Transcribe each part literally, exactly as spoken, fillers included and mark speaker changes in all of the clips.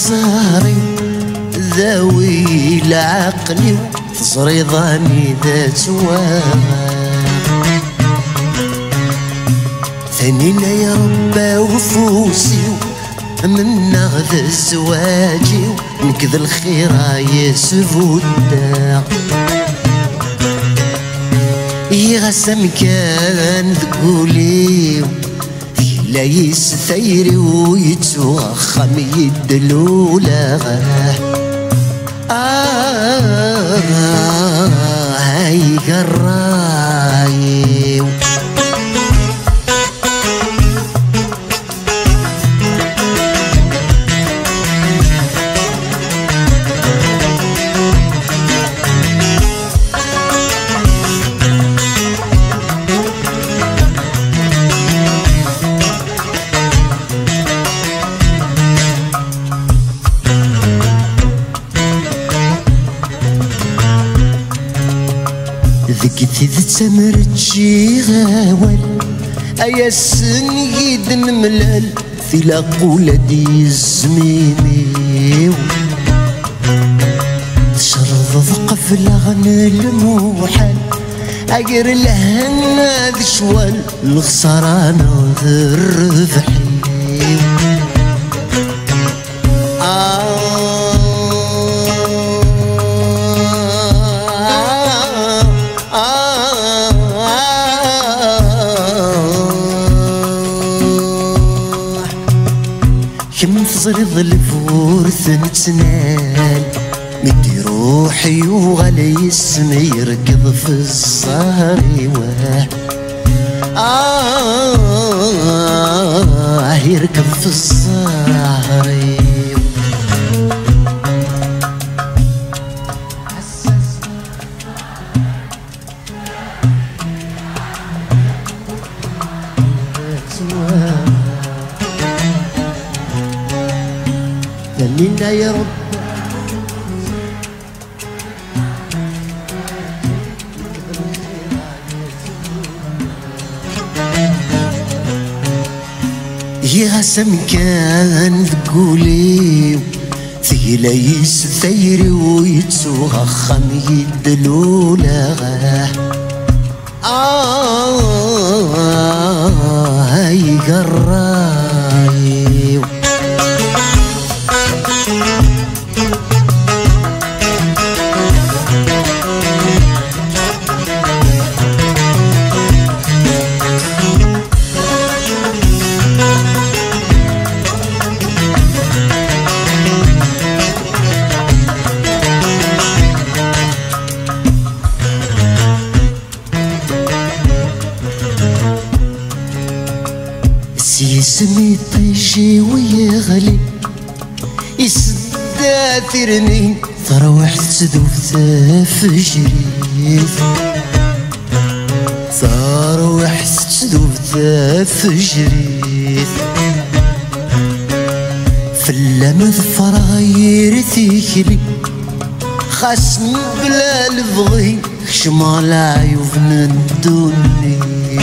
Speaker 1: الزهري ذوي العقل تصريضاني ذات وغا ثانينا يا ربا وفوسي من نغذ الزواجي نكذ الخير يسفو الداع يغسم كان تقولي لا يستثيري ويتوخم يدلو لغاه آه هاي قرايو ذكتي ذا تمر تجي غاول أيا السنيد نملال في لاقولة دي الزميمي تشرض ذقف لغنى الموحل أجر الهنا ذي شوال الخسرانة ذي الربحي كم تزرد الفورث نتنال مدي روحي وغلي اسمي يركض في الصهري واه آه يركض في الصهري دليلنا يا رب يا سم كان تقولي ثقيلة يستثيري ويتوخم يدلو لغاه آه هاي قرايو يسمي طيشي ويغلي يسداثرني تروح تسدوف تفجري تروح تسدوف تفجري في اللمذ فراغير ثيكلي خاسم بلا لفظي شمال عيوفن الدنيا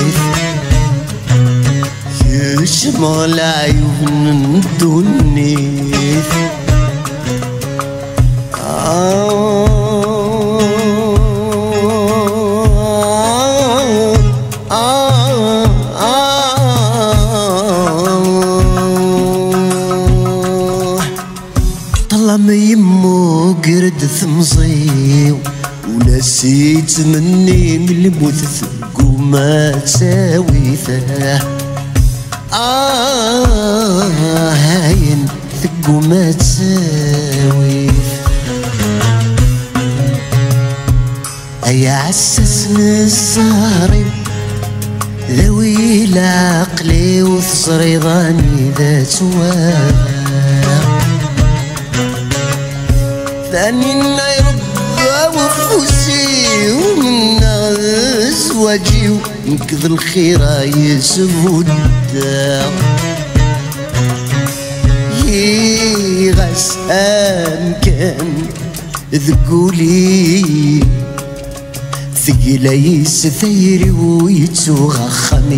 Speaker 1: شمال عيون الدنيا آه آه آه طلع ما يمو قرد ثمزي ونسيت مني من الموت وما تساوي ثاه آه هاين ثقو ما تساوي أيا عسسني الزهري ذوي العقلي وتصريضاني ذات وغا ثانينا يربى وفوسي ومنا زواجي ونكذ الخير يسفو الداع يغسان كان ذقولي ثقيلة يستثيري ويتوخم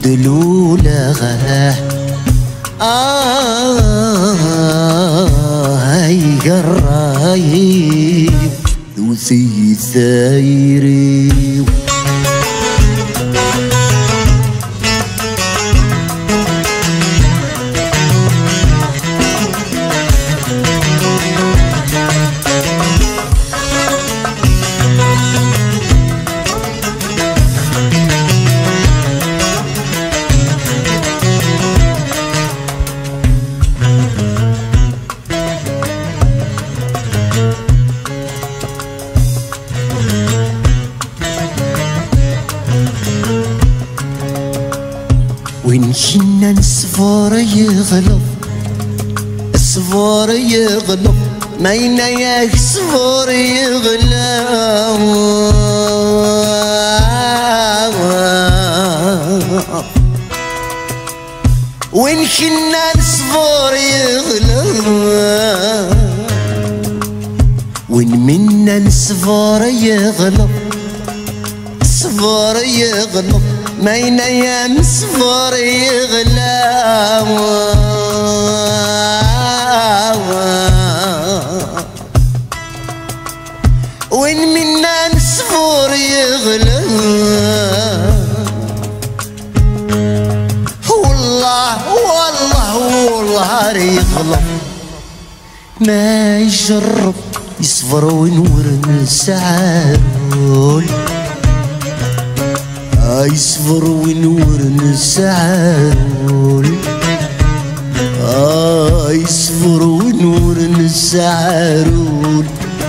Speaker 1: يدلو لغاه آه قراي ذوثي ثايري وين كنا نصفر يغلب الصفر يغلب ما يناياك صفر يغلب وين كنا نصفر يغلب وين منا نصفر يغلب صفر يغلب ما ينايم صفر يغلب وين منا نصفر يغلب والله والله والله يغلب ما يجرب يصفر وينور السعارول يصفر وينور السعارول آه يصفر ونور السعارول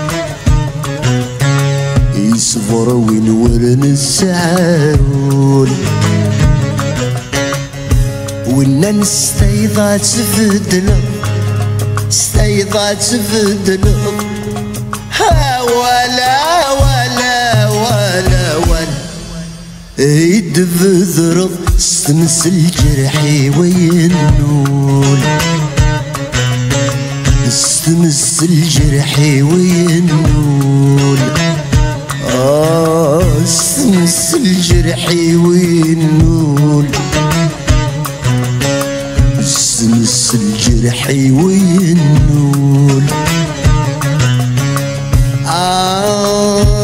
Speaker 1: يصفر ونور السعارول والناس استيضات سفدلو استيضات سفدلو ها ولا ولا ولا ولا يدفذرض استنس الجرحي وينول استنس الجرحي وينول آه استنس الجرحي وينول استنس الجرحي وينول آه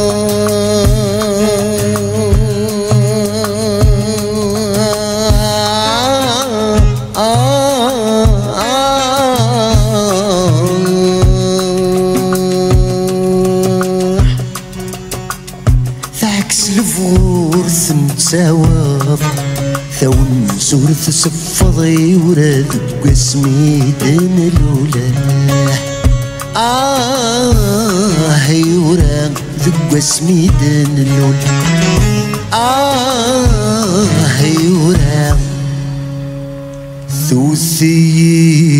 Speaker 1: الفور ثمتساوض ثون سورث صفضي وراد قسمي دن الولاح آه هي وراد قسمي دن الولاح آه هي وراد ثوثي